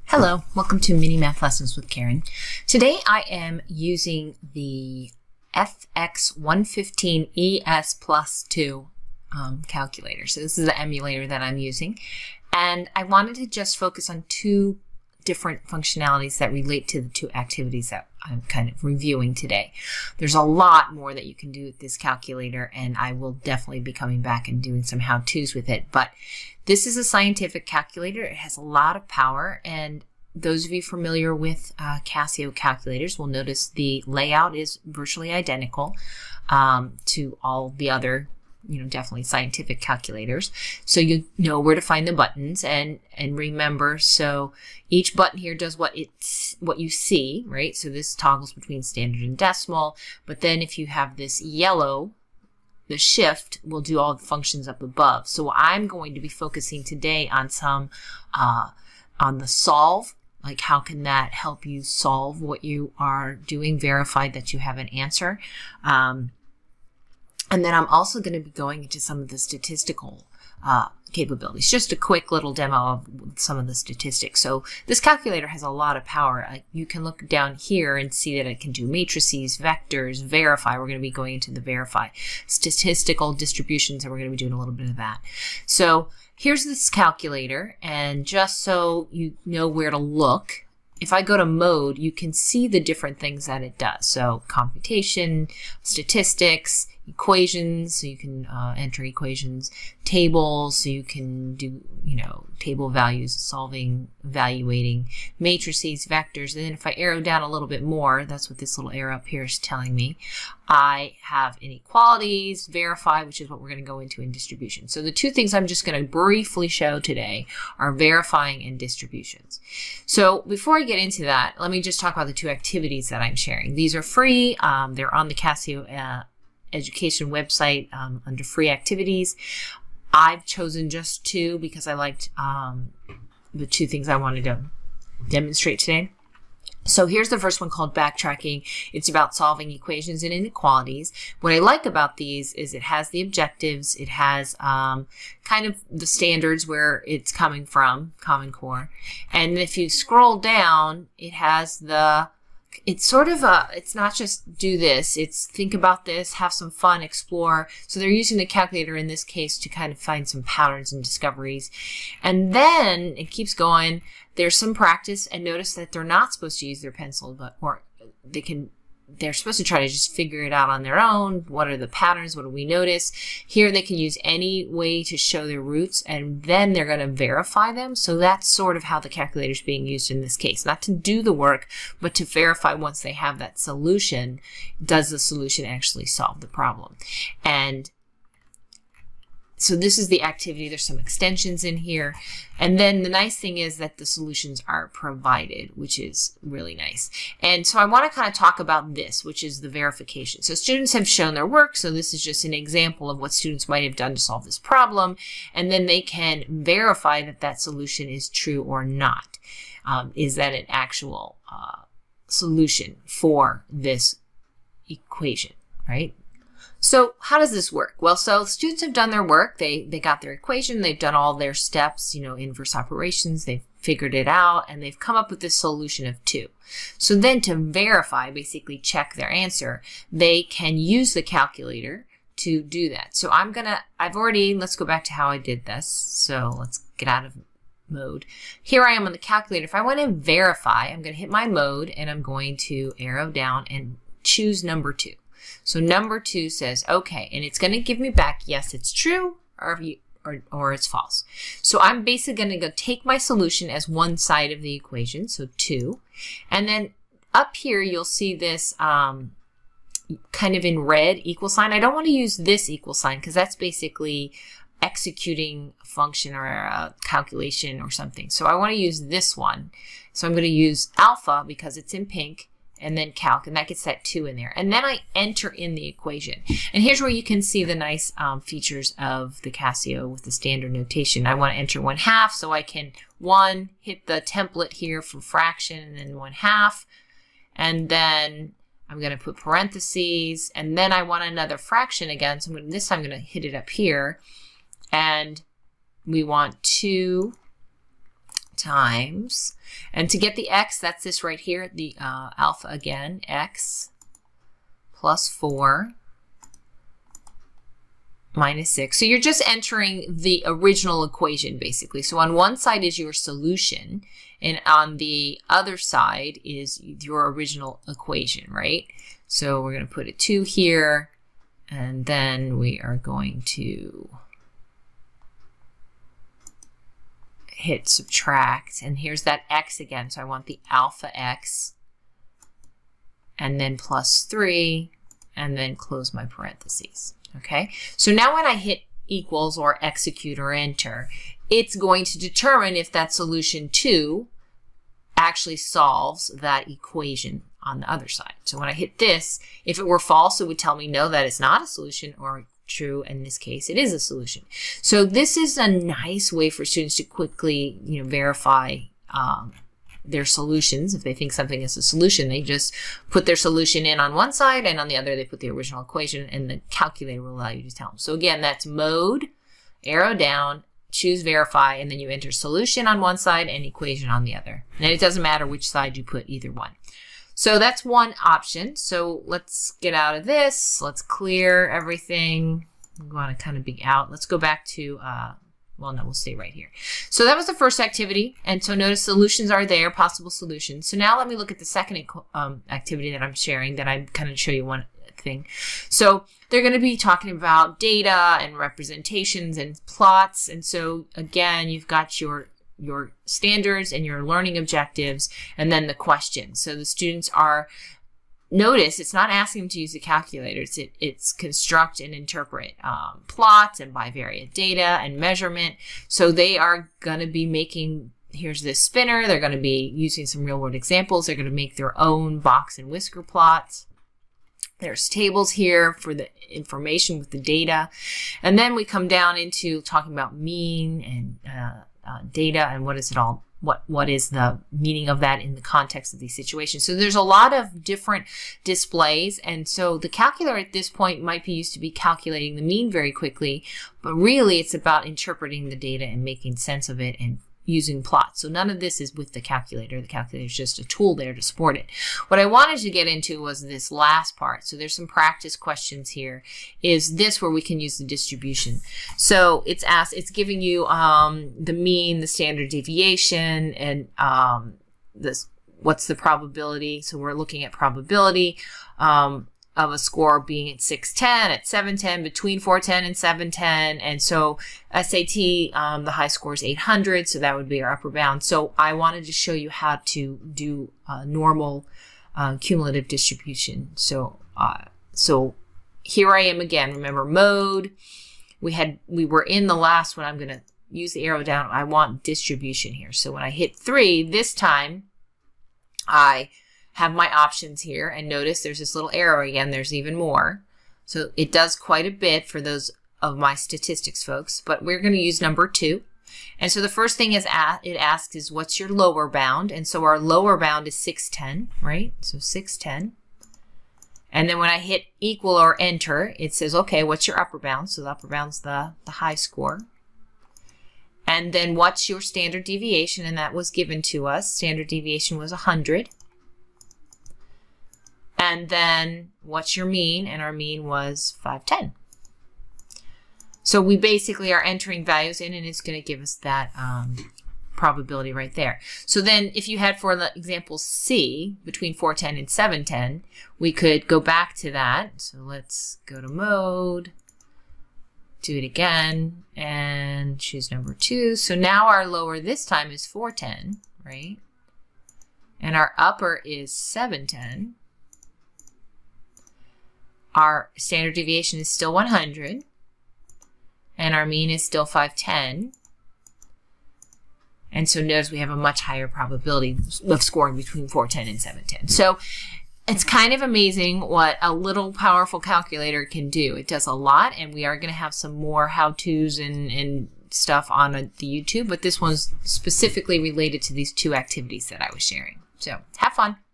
Hello, welcome to Mini Math Lessons with Karen. Today I am using the fx-115ES+2 calculator. So this is the emulator that I'm using. And I wanted to just focus on two different functionalities that relate to the two activities that I'm kind of reviewing today. There's a lot more that you can do with this calculator, and I will definitely be coming back and doing some how-tos with it. But this is a scientific calculator. It has a lot of power, and those of you familiar with Casio calculators will notice the layout is virtually identical to all the other, definitely scientific calculators. So you know where to find the buttons, and remember, so each button here does what you see, right? So this toggles between standard and decimal, but then if you have this yellow, the shift will do all the functions up above. So I'm going to be focusing today on some on the solve, like how can that help you solve what you are doing, verify that you have an answer. And then I'm also going to be going into some of the statistical capabilities. Just a quick little demo of some of the statistics. So this calculator has a lot of power. You can look down here and see that it can do matrices, vectors, verify. We're going to be going into the verify. Statistical distributions, and we're going to be doing a little bit of that. So here's this calculator, and just so you know where to look, if I go to mode, you can see the different things that it does. So computation, statistics, equations, so you can enter equations, tables, so you can do, table values, solving, evaluating, matrices, vectors, and then if I arrow down a little bit more, that's what this little arrow up here is telling me, I have inequalities, verify, which is what we're going to go into in distribution. So the two things I'm just going to briefly show today are verifying and distributions. So before I get into that, let me just talk about the two activities that I'm sharing. These are free. They're on the Casio education website under free activities. I've chosen just two because I liked the two things I wanted to demonstrate today. So here's the first one called Backtracking. It's about solving equations and inequalities. What I like about these is it has the objectives, it has kind of the standards where it's coming from, Common Core. And if you scroll down, it has it's sort of it's not just do this, it's think about this, have some fun, explore. So they're using the calculator in this case to kind of find some patterns and discoveries. And then it keeps going. There's some practice, and notice that they're not supposed to use their pencil, they're supposed to try to just figure it out on their own. What are the patterns? What do we notice? Here they can use any way to show their roots, and then they're going to verify them. So that's sort of how the calculator is being used in this case. Not to do the work, but to verify once they have that solution, does the solution actually solve the problem? And so this is the activity. There's some extensions in here. And then the nice thing is that the solutions are provided, which is really nice. And so I want to kind of talk about this, which is the verification. So students have shown their work. So this is just an example of what students might have done to solve this problem. And then they can verify that that solution is true or not. Is that an actual solution for this equation, right? So how does this work? Well, so students have done their work. They got their equation. They've done all their steps, inverse operations. They've figured it out, and they've come up with this solution of 2. So then to verify, basically check their answer, they can use the calculator to do that. So let's go back to how I did this. So let's get out of mode. Here I am on the calculator. If I want to verify, I'm going to hit my mode, and I'm going to arrow down and choose number 2. So number 2 says, okay, and it's going to give me back, yes, it's true, or it's false. So I'm basically going to go take my solution as one side of the equation, so 2. And then up here, you'll see this kind of in red equal sign. I don't want to use this equal sign because that's basically executing a function or a calculation or something. So I want to use this one. So I'm going to use alpha because it's in pink, and then calc, and that gets that 2 in there. And then I enter in the equation. And here's where you can see the nice features of the Casio with the standard notation. I want to enter 1/2, so I can hit the template here for fraction, and then 1/2. And then I'm going to put parentheses, and then I want another fraction again. So this time I'm going to hit it up here, and we want 2 times, and to get the x, that's this right here, the alpha again, x plus 4 minus 6. So you're just entering the original equation basically. So on one side is your solution, and on the other side is your original equation, right? So we're going to put a 2 here, and then we are going to hit subtract, and here's that x again. So I want the alpha x, and then plus 3, and then close my parentheses. Okay, so now when I hit equals or execute or enter, it's going to determine if that solution 2 actually solves that equation on the other side. So when I hit this, if it were false, it would tell me no, that is not a solution, or true, in this case, it is a solution. So this is a nice way for students to quickly, verify their solutions. If they think something is a solution, they just put their solution in on one side, and on the other they put the original equation, and the calculator will allow you to tell them. So again, that's mode, arrow down, choose verify, and then you enter solution on one side and equation on the other. And it doesn't matter which side you put, either one. So that's one option. So let's get out of this. Let's clear everything. We want to kind of be out. Let's go back to well, no, we'll stay right here. So that was the first activity. And so notice solutions are there, possible solutions. So now let me look at the second activity that I'm sharing, that I'm kind of show you one thing. So they're going to be talking about data and representations and plots. And so again, you've got your standards and your learning objectives, and then the questions. So the students are, notice it's not asking them to use the calculators. It's construct and interpret plots and bivariate data and measurement. So they are going to be making, here's this spinner. They're going to be using some real world examples. They're going to make their own box and whisker plots. There's tables here for the information with the data. And then we come down into talking about mean and data and what is it all, what is the meaning of that in the context of these situations. So there's a lot of different displays, and so the calculator at this point might be used to be calculating the mean very quickly, but really it's about interpreting the data and making sense of it and using plots. So none of this is with the calculator. The calculator is just a tool there to support it. What I wanted to get into was this last part. So there's some practice questions here. Is this where we can use the distribution? So it's giving you the mean, the standard deviation, and what's the probability. So we're looking at probability of a score being at 610, at 710, between 410 and 710. And so SAT, the high score is 800, so that would be our upper bound. So I wanted to show you how to do normal cumulative distribution. So here I am again. Remember mode. We were in the last one. I'm going to use the arrow down. I want distribution here. So when I hit 3, this time I have my options here, and notice there's this little arrow again. There's even more. So it does quite a bit for those of my statistics folks, but we're going to use number 2. And so the first thing it asks is what's your lower bound? And so our lower bound is 610, right? So 610. And then when I hit equal or enter, it says, okay, what's your upper bound? So the upper bound's the high score. And then what's your standard deviation? And that was given to us. Standard deviation was 100. And then what's your mean? And our mean was 510. So we basically are entering values in, and it's going to give us that probability right there. So then if you had, for example, C, between 410 and 710, we could go back to that. So let's go to mode, do it again, and choose number 2. So now our lower this time is 410, right? And our upper is 710. Our standard deviation is still 100, and our mean is still 510. And so notice we have a much higher probability of scoring between 410 and 710. So it's kind of amazing what a little powerful calculator can do. It does a lot, and we are going to have some more how-tos and stuff on the YouTube, but this one's specifically related to these 2 activities that I was sharing. So have fun.